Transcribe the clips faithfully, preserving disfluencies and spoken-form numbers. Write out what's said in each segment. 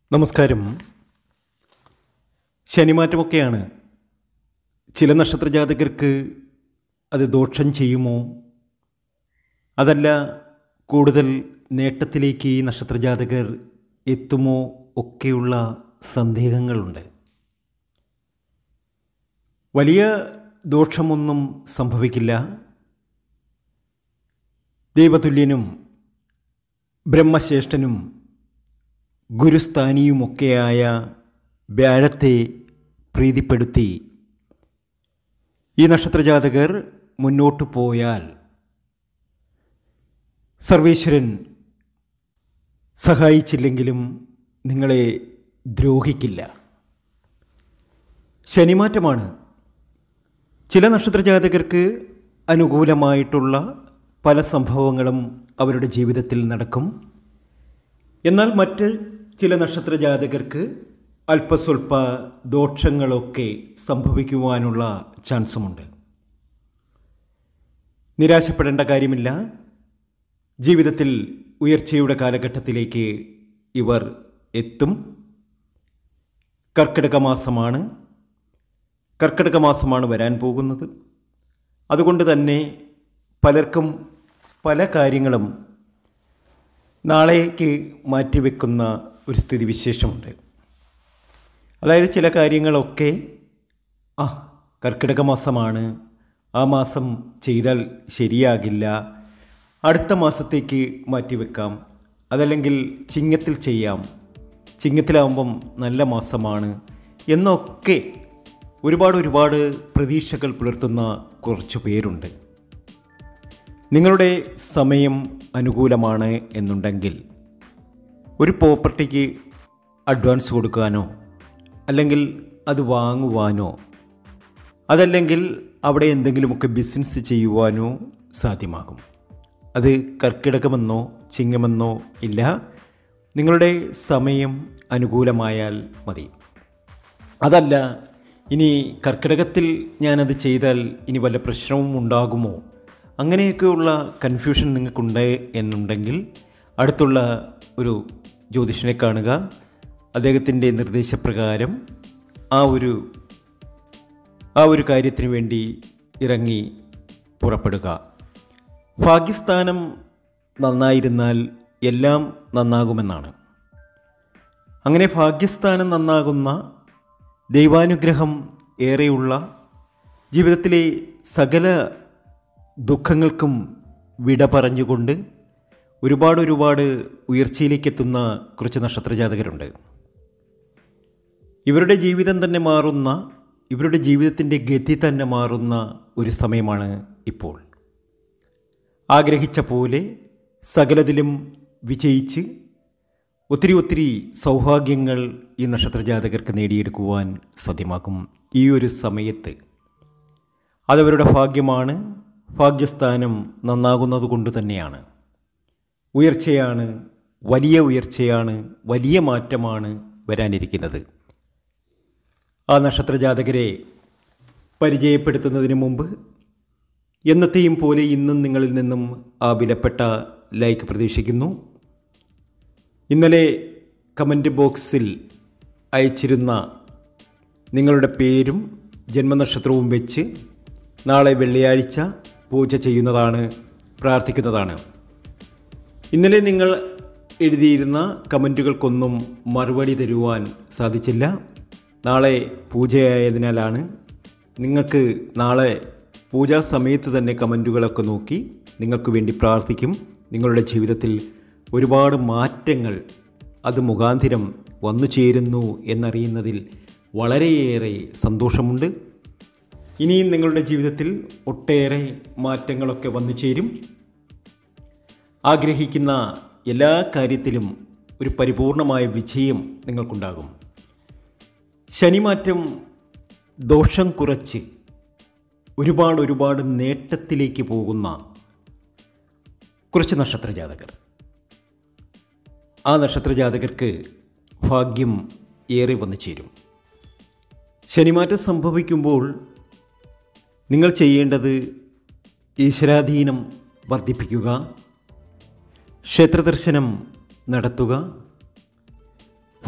നമസ്കാരം. ശനിമാറ്റമൊക്കെയാണ്. ചില നക്ഷത്രജാതകർക്ക് അത് ദോഷം ചെയ്യുമോ, അതല്ല കൂടുതൽ നേട്ടത്തിലേക്ക് ഈ നക്ഷത്രജാതകർ എത്തുമോ ഒക്കെയുള്ള സന്ദേഹങ്ങളുണ്ട്. വലിയ ദോഷമൊന്നും സംഭവിക്കില്ല. ദൈവതുല്യനും ബ്രഹ്മശ്രേഷ്ഠനും ഗുരുസ്ഥാനിയുമൊക്കെയായ വ്യാഴത്തെ പ്രീതിപ്പെടുത്തി ഈ നക്ഷത്രജാതകർ മുന്നോട്ട് പോയാൽ സർവേശ്വരൻ സഹായിച്ചില്ലെങ്കിലും നിങ്ങളെ ദ്രോഹിക്കില്ല. ശനിമാറ്റമാണ്. ചില നക്ഷത്രജാതകർക്ക് അനുകൂലമായിട്ടുള്ള പല സംഭവങ്ങളും അവരുടെ ജീവിതത്തിൽ നടക്കും. എന്നാൽ മറ്റ് ചില നക്ഷത്രജാതകർക്ക് അല്പസ്വല്പ ദോഷങ്ങളൊക്കെ സംഭവിക്കുവാനുള്ള ചാൻസുമുണ്ട്. നിരാശപ്പെടേണ്ട കാര്യമില്ല. ജീവിതത്തിൽ ഉയർച്ചയുടെ കാലഘട്ടത്തിലേക്ക് ഇവർ എത്തും. കർക്കിടക മാസമാണ് കർക്കിടക മാസമാണ് വരാൻ പോകുന്നത്. അതുകൊണ്ട് തന്നെ പലർക്കും പല കാര്യങ്ങളും നാളേക്ക് മാറ്റിവെക്കുന്ന ഒരു സ്ഥിതിവിശേഷമുണ്ട്. അതായത് ചില കാര്യങ്ങളൊക്കെ ആ കർക്കിടക മാസമാണ്, ആ മാസം ചെയ്താൽ ശരിയാകില്ല, അടുത്ത മാസത്തേക്ക് മാറ്റിവെക്കാം, അതല്ലെങ്കിൽ ചിങ്ങത്തിൽ ചെയ്യാം, ചിങ്ങത്തിലാവുമ്പം നല്ല മാസമാണ് എന്നൊക്കെ ഒരുപാട് ഒരുപാട് പ്രതീക്ഷകൾ പുലർത്തുന്ന കുറച്ച് പേരുണ്ട്. നിങ്ങളുടെ സമയം അനുകൂലമാണ് എന്നുണ്ടെങ്കിൽ ഒരു പ്രോപ്പർട്ടിക്ക് അഡ്വാൻസ് കൊടുക്കാനോ അല്ലെങ്കിൽ അത് വാങ്ങുവാനോ അതല്ലെങ്കിൽ അവിടെ എന്തെങ്കിലുമൊക്കെ ബിസിനസ് ചെയ്യുവാനോ സാധ്യമാകും. അത് കർക്കിടകമെന്നോ ചിങ്ങമെന്നോ ഇല്ല. നിങ്ങളുടെ സമയം അനുകൂലമായാൽ മതി. അതല്ല ഇനി കർക്കിടകത്തിൽ ഞാനത് ചെയ്താൽ ഇനി വല്ല പ്രശ്നവും ഉണ്ടാകുമോ, അങ്ങനെയൊക്കെയുള്ള കൺഫ്യൂഷൻ നിങ്ങൾക്കുണ്ട് എന്നുണ്ടെങ്കിൽ അടുത്തുള്ള ഒരു ജ്യോതിഷനെ കാണുക. അദ്ദേഹത്തിൻ്റെ നിർദ്ദേശപ്രകാരം ആ ഒരു ആ ഒരു കാര്യത്തിന് വേണ്ടി ഇറങ്ങി പുറപ്പെടുക. ഭാഗ്യസ്ഥാനം നന്നായിരുന്നാൽ എല്ലാം നന്നാകുമെന്നാണ്. അങ്ങനെ ഭാഗ്യസ്ഥാനം നന്നാകുന്ന, ദൈവാനുഗ്രഹം ഏറെയുള്ള, ജീവിതത്തിലെ സകല ദുഃഖങ്ങൾക്കും വിട പറഞ്ഞുകൊണ്ട് ഒരുപാട് ഒരുപാട് ഉയർച്ചയിലേക്കെത്തുന്ന കുറച്ച് നക്ഷത്രജാതകരുണ്ട്. ഇവരുടെ ജീവിതം തന്നെ മാറുന്ന, ഇവരുടെ ജീവിതത്തിൻ്റെ ഗതി തന്നെ മാറുന്ന ഒരു സമയമാണ് ഇപ്പോൾ. ആഗ്രഹിച്ച പോലെ സകലതിലും വിജയിച്ച് ഒത്തിരി ഒത്തിരി സൗഭാഗ്യങ്ങൾ ഈ നക്ഷത്രജാതകർക്ക് നേടിയെടുക്കുവാൻ സാധ്യമാകും ഈ ഒരു സമയത്ത്. അതവരുടെ ഭാഗ്യമാണ്. ഭാഗ്യസ്ഥാനം നന്നാകുന്നത് കൊണ്ട് തന്നെയാണ്. ഉയർച്ചയാണ്, വലിയ ഉയർച്ചയാണ്, വലിയ മാറ്റമാണ് വരാനിരിക്കുന്നത്. ആ നക്ഷത്രജാതകരെ പരിചയപ്പെടുത്തുന്നതിന് മുമ്പ് എന്നത്തെയും പോലെ ഇന്നും നിങ്ങളിൽ നിന്നും ആ വിലപ്പെട്ട ലൈക്ക് പ്രതീക്ഷിക്കുന്നു. ഇന്നലെ കമൻറ്റ് ബോക്സിൽ അയച്ചിരുന്ന നിങ്ങളുടെ പേരും ജന്മനക്ഷത്രവും വെച്ച് നാളെ വെള്ളിയാഴ്ച പൂജ ചെയ്യുന്നതാണ്, പ്രാർത്ഥിക്കുന്നതാണ്. ഇന്നലെ നിങ്ങൾ എഴുതിയിരുന്ന കമൻറ്റുകൾക്കൊന്നും മറുപടി തരുവാൻ സാധിച്ചില്ല. നാളെ പൂജയായതിനാലാണ്. നിങ്ങൾക്ക് നാളെ പൂജാ സമയത്ത് തന്നെ കമൻറ്റുകളൊക്കെ നോക്കി നിങ്ങൾക്ക് വേണ്ടി പ്രാർത്ഥിക്കും. നിങ്ങളുടെ ജീവിതത്തിൽ ഒരുപാട് മാറ്റങ്ങൾ അത് മുഖാന്തിരം വന്നു ചേരുന്നു എന്നറിയുന്നതിൽ വളരെയേറെ സന്തോഷമുണ്ട്. ഇനിയും നിങ്ങളുടെ ജീവിതത്തിൽ ഒട്ടേറെ മാറ്റങ്ങളൊക്കെ വന്നു ചേരും. ആഗ്രഹിക്കുന്ന എല്ലാ കാര്യത്തിലും ഒരു പരിപൂർണമായ വിജയം നിങ്ങൾക്കുണ്ടാകും. ശനിമാറ്റം ദോഷം കുറച്ച് ഒരുപാട് ഒരുപാട് നേട്ടത്തിലേക്ക് പോകുന്ന കുറച്ച് നക്ഷത്രജാതകർ. ആ നക്ഷത്രജാതകർക്ക് ഭാഗ്യം ഏറെ വന്നു ചേരും. ശനിമാറ്റം സംഭവിക്കുമ്പോൾ നിങ്ങൾ ചെയ്യേണ്ടത് ഈശ്വരാധീനം വർദ്ധിപ്പിക്കുക, ക്ഷേത്രദർശനം നടത്തുക,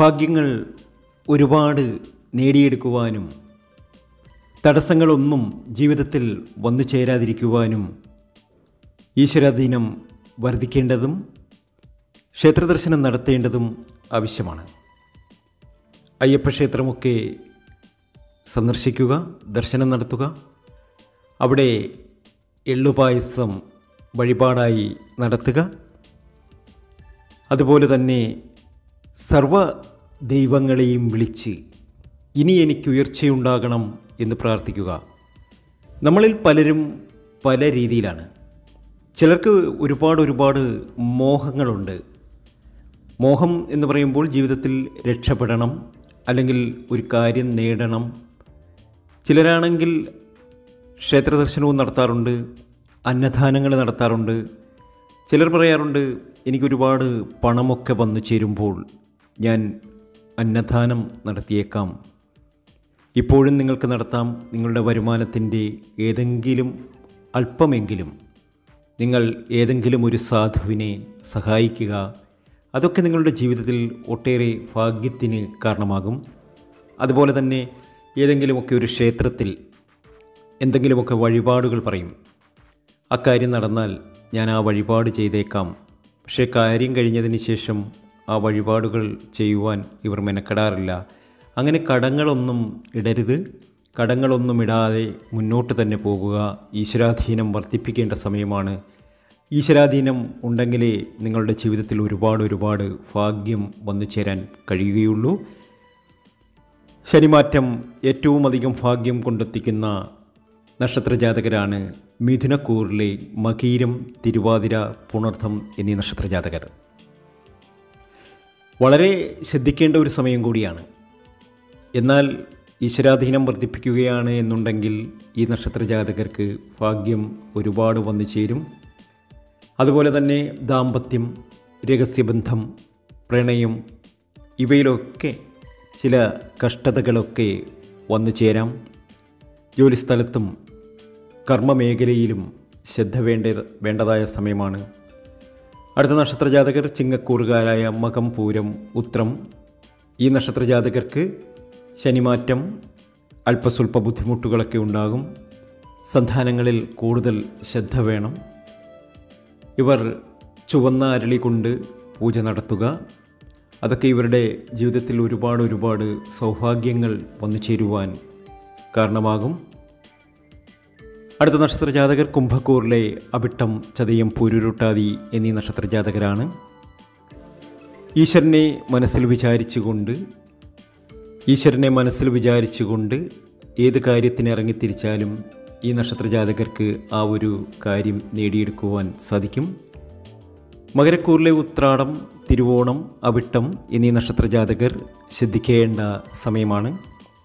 ഭാഗ്യങ്ങൾ ഒരുപാട് നേടിയെടുക്കുവാനും തടസ്സങ്ങളൊന്നും ജീവിതത്തിൽ വന്നു ചേരാതിരിക്കുവാനും ഈശ്വരാധീനം വർദ്ധിക്കേണ്ടതും ക്ഷേത്രദർശനം നടത്തേണ്ടതും ആവശ്യമാണ്. അയ്യപ്പക്ഷേത്രമൊക്കെ സന്ദർശിക്കുക, ദർശനം നടത്തുക. അവിടെ എള്ളുപായസം വഴിപാടായി നടത്തുക. അതുപോലെ തന്നെ സർവ ദൈവങ്ങളെയും വിളിച്ച് ഇനി എനിക്ക് ഉയർച്ചയുണ്ടാകണം എന്ന് പ്രാർത്ഥിക്കുക. നമ്മളിൽ പലരും പല രീതിയിലാണ്. ചിലർക്ക് ഒരുപാട് ഒരുപാട് മോഹങ്ങളുണ്ട്. മോഹം എന്ന് പറയുമ്പോൾ ജീവിതത്തിൽ രക്ഷപ്പെടണം, അല്ലെങ്കിൽ ഒരു കാര്യം നേടണം. ചിലരാണെങ്കിൽ ക്ഷേത്രദർശനവും നടത്താറുണ്ട്, അന്നദാനങ്ങൾ നടത്താറുണ്ട്. ചിലർ പറയാറുണ്ട്, എനിക്കൊരുപാട് പണമൊക്കെ വന്നു ചേരുമ്പോൾ ഞാൻ അന്നദാനം നടത്തിയേക്കാം. ഇപ്പോഴും നിങ്ങൾക്ക് നടത്താം. നിങ്ങളുടെ വരുമാനത്തിൻ്റെ ഏതെങ്കിലും അല്പമെങ്കിലും നിങ്ങൾ ഏതെങ്കിലും ഒരു സാധുവിനെ സഹായിക്കുക. അതൊക്കെ നിങ്ങളുടെ ജീവിതത്തിൽ ഒട്ടേറെ ഭാഗ്യത്തിന് കാരണമാകും. അതുപോലെ തന്നെ ഏതെങ്കിലുമൊക്കെ ഒരു ക്ഷേത്രത്തിൽ എന്തെങ്കിലുമൊക്കെ വഴിപാടുകൾ പറയും. അക്കാര്യം നടന്നാൽ ഞാൻ ആ വഴിപാട് ചെയ്തേക്കാം. പക്ഷേ കാര്യം കഴിഞ്ഞതിന് ശേഷം ആ വഴിപാടുകൾ ചെയ്യുവാൻ ഇവർ മെനക്കെടാറില്ല. അങ്ങനെ കടങ്ങളൊന്നും ഇടരുത്. കടങ്ങളൊന്നും ഇടാതെ മുന്നോട്ട് തന്നെ പോകുക. ഈശ്വരാധീനം വർദ്ധിപ്പിക്കേണ്ട സമയമാണ്. ഈശ്വരാധീനം ഉണ്ടെങ്കിലേ നിങ്ങളുടെ ജീവിതത്തിൽ ഒരുപാട് ഒരുപാട് ഭാഗ്യം വന്നു ചേരാൻ കഴിയുകയുള്ളൂ. ശനിമാറ്റം ഏറ്റവും അധികം ഭാഗ്യം കൊണ്ടെത്തിക്കുന്ന നക്ഷത്രജാതകരാണ് മിഥുനക്കൂറിലെ മകീരം, തിരുവാതിര, പുണർദം എന്നീ നക്ഷത്രജാതകർ. വളരെ ശ്രദ്ധിക്കേണ്ട ഒരു സമയം കൂടിയാണ്. എന്നാൽ ഈശ്വരാധീനം വർദ്ധിപ്പിക്കുകയാണ് എന്നുണ്ടെങ്കിൽ ഈ നക്ഷത്രജാതകർക്ക് ഭാഗ്യം ഒരുപാട് വന്നു ചേരും. അതുപോലെ തന്നെ ദാമ്പത്യം, രഹസ്യബന്ധം, പ്രണയം ഇവയിലൊക്കെ ചില കഷ്ടതകളൊക്കെ വന്നു ചേരാം. ജോലിസ്ഥലത്തും കർമ്മമേഖലയിലും ശ്രദ്ധ വേണ്ട വേണ്ടതായ സമയമാണ്. അടുത്ത നക്ഷത്രജാതകർ ചിങ്ങക്കൂറുകാരായ മകം, പൂരം, ഉത്രം. ഈ നക്ഷത്രജാതകർക്ക് ശനിമാറ്റം അല്പസ്വല്പ ബുദ്ധിമുട്ടുകളൊക്കെ ഉണ്ടാകും. സന്താനങ്ങളിൽ കൂടുതൽ ശ്രദ്ധ വേണം. ഇവർ ചുവന്ന അരളി കൊണ്ട് പൂജ നടത്തുക. അതൊക്കെ ഇവരുടെ ജീവിതത്തിൽ ഒരുപാട് ഒരുപാട് സൗഭാഗ്യങ്ങൾ വന്നു ചേരുവാൻ കാരണമാകും. അടുത്ത നക്ഷത്രജാതകർ കുംഭക്കൂറിലെ അവിട്ടം, ചതയം, പൂരുരുട്ടാതി എന്നീ നക്ഷത്രജാതകരാണ്. ഈശ്വരനെ മനസ്സിൽ വിചാരിച്ചുകൊണ്ട് ഈശ്വരനെ മനസ്സിൽ വിചാരിച്ചുകൊണ്ട് ഏത് കാര്യത്തിന് ഇറങ്ങിത്തിരിച്ചാലും ഈ നക്ഷത്രജാതകർക്ക് ആ ഒരു കാര്യം നേടിയെടുക്കുവാൻ സാധിക്കും. മകരക്കൂറിലെ ഉത്രാടം, തിരുവോണം, അവിട്ടം എന്നീ നക്ഷത്രജാതകർ ശ്രദ്ധിക്കേണ്ട സമയമാണ്.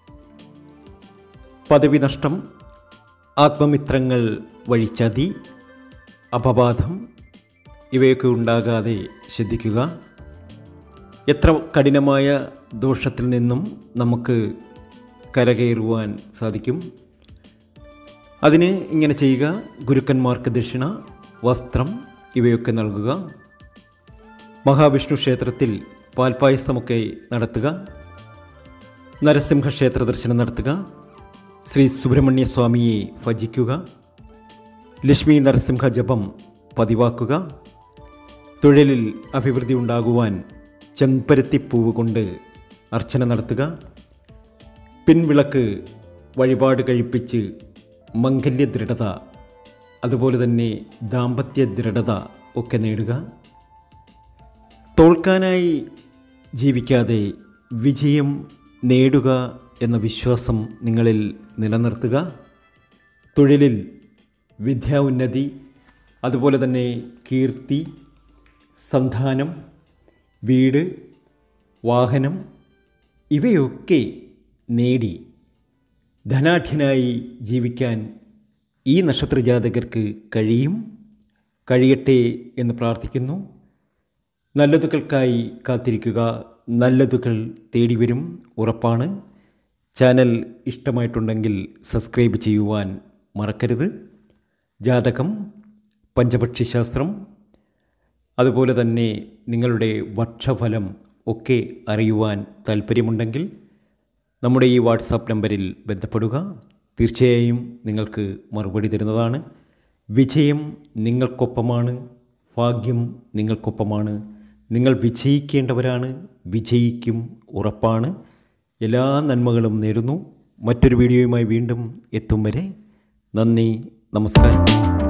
പദവി നഷ്ടം, ആത്മമിത്രങ്ങൾ വഴി ചതി, അപവാദം ഇവയൊക്കെ ഉണ്ടാകാതെ ശ്രദ്ധിക്കുക. എത്ര കഠിനമായ ദോഷത്തിൽ നിന്നും നമുക്ക് കരകയറുവാൻ സാധിക്കും. അതിന് ഇങ്ങനെ ചെയ്യുക. ഗുരുക്കന്മാർക്ക് ദക്ഷിണ, വസ്ത്രം ഇവയൊക്കെ നൽകുക. മഹാവിഷ്ണു ക്ഷേത്രത്തിൽ പാൽപ്പായസമൊക്കെ നടത്തുക. നരസിംഹ ക്ഷേത്ര ദർശനം നടത്തുക. ശ്രീ സുബ്രഹ്മണ്യ സ്വാമിയെ ഭജിക്കുക. ലക്ഷ്മി നരസിംഹ ജപം പതിവാക്കുക. തൊഴിലിൽ അഭിവൃദ്ധി ഉണ്ടാകുവാൻ ചെമ്പരത്തിപ്പൂവ് കൊണ്ട് അർച്ചന നടത്തുക. പിൻവിളക്ക് വഴിപാട് കഴിപ്പിച്ച് മംഗല്യ ദൃഢത, അതുപോലെ തന്നെ ദാമ്പത്യ ദൃഢത ഒക്കെ നേടുക. തോൽക്കാനായി ജീവിക്കാതെ വിജയം നേടുക എന്ന വിശ്വാസം നിങ്ങളിൽ നിലനിർത്തുക. തൊഴിലിൽ വിദ്യാ ഉന്നതി, അതുപോലെ തന്നെ കീർത്തി, സന്താനം, വീട്, വാഹനം ഇവയൊക്കെ നേടി ധനാഢ്യനായി ജീവിക്കാൻ ഈ നക്ഷത്രജാതകർക്ക് കഴിയും. കഴിയട്ടെ എന്ന് പ്രാർത്ഥിക്കുന്നു. നല്ലതുകൾക്കായി കാത്തിരിക്കുക. നല്ലതുകൾ തേടി വരും, ഉറപ്പാണ്. ചാനൽ ഇഷ്ടമായിട്ടുണ്ടെങ്കിൽ സബ്സ്ക്രൈബ് ചെയ്യുവാൻ മറക്കരുത്. ജാതകം, പഞ്ചപക്ഷിശാസ്ത്രം, അതുപോലെ തന്നെ നിങ്ങളുടെ വർഷഫലം ഒക്കെ അറിയുവാൻ താല്പര്യമുണ്ടെങ്കിൽ നമ്മുടെ ഈ വാട്സാപ്പ് നമ്പറിൽ ബന്ധപ്പെടുക. തീർച്ചയായും നിങ്ങൾക്ക് മറുപടി തരുന്നതാണ്. വിജയം നിങ്ങൾക്കൊപ്പമാണ്, ഭാഗ്യം നിങ്ങൾക്കൊപ്പമാണ്. നിങ്ങൾ വിജയിക്കേണ്ടവരാണ്, വിജയിക്കും, ഉറപ്പാണ്. എല്ലാ നന്മകളും നേരുന്നു. മറ്റൊരു വീഡിയോയുമായി വീണ്ടും എത്തും വരെ നന്ദി, നമസ്കാരം.